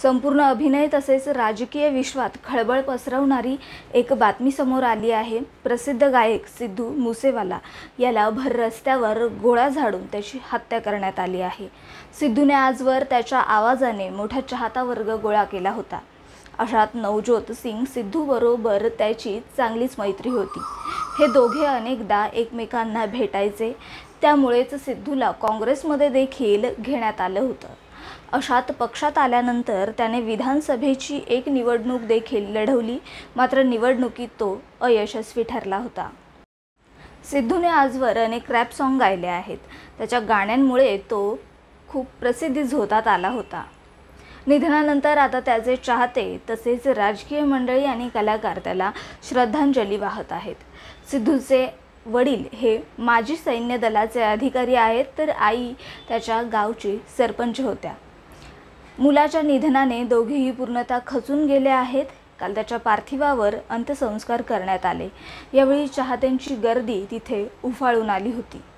संपूर्ण अभिनय तसेच राजकीय विश्वात खळबळ पसरवणारी एक बातमी समोर आली आहे। प्रसिद्ध गायक सिद्धू मूसेवाला याला भर रस्त्यावर गोळ्या झाडून त्याची हत्या करण्यात आली आहे। सिद्धूने आजवर त्याच्या आवाजाने मोठा चाहता वर्ग गोळा केला होता। अशात नवजोत सिंग सिद्धू बरोबर त्याची चांगलीच मैत्री होती। हे दोघे अनेकदा एकमेकांना भेटायचे, त्यामुळेच सिद्धूला काँग्रेसमध्ये देखील घेण्यात आलं होतं। अशात पक्षात आल्यानंतर त्याने विधानसभेची एक निवडणूक देखील लढवली, मात्र निवडणुकीत तो अयशस्वी ठरला होता। सिद्धूने आजवर अनेक रॅप सॉन्ग गायले आहेत। त्याच्या गाण्यांमुळे तो खूप प्रसिद्धी झोतात आला होता। निधनानंतर आता त्याचे चाहते तसेच राजकीय मंडळी आणि कलाकार त्याला श्रद्धांजली वाहत आहेत। सिद्धूचे वडील हे माजी सैन्य दलाचे अधिकारी आहेत, तर आई त्याच्या गावची सरपंच होत्या। मुलाच्या निधनाने दोघेही पूर्णतः खचून गेले आहेत। काल त्याच्या पार्थिवावर अंत्यसंस्कार करण्यात आले। यावेळी चाहत्यांची गर्दी तिथे उफाळून आली होती।